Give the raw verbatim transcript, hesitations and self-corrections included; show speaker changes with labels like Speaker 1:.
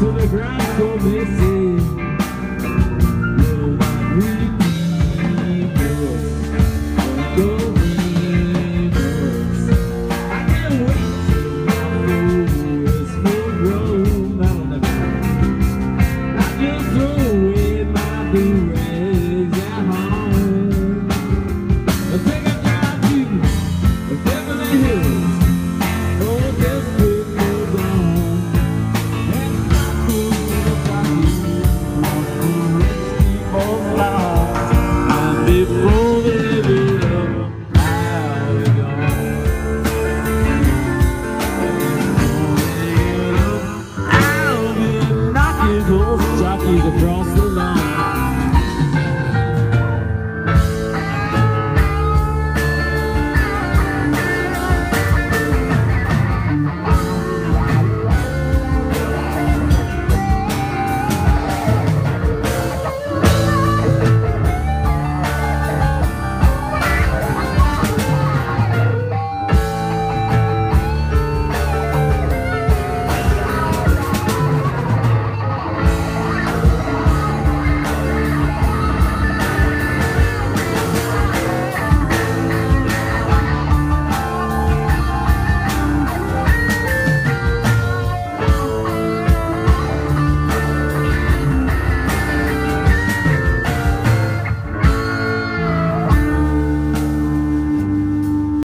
Speaker 1: to the ground, so they say. Will not repeat this, go reverse. I can't wait till my fool is full grown. That'll never happen. I just throw away my do-rags at home. I take a drive to Beverly Hills. Oh, this quick goes on. And my food in the pocket, walk the rich people fly. And before they live it up, I'll be gone. I'll be knocking those jockeys across the